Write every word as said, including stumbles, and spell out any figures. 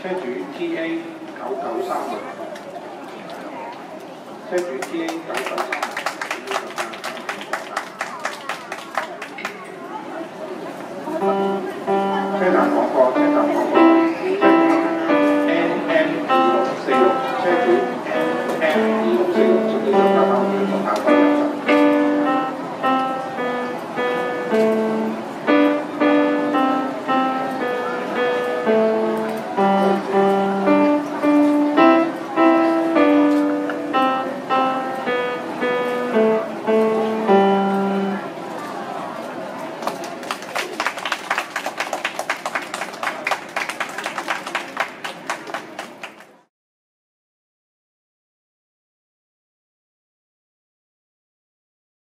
車主 T A 九九三六，車主 T A 九九三六。 車站廣播，車站廣播 ，N M 二六四六，車主 N M 二六四六，請你將架包轉同下個入場。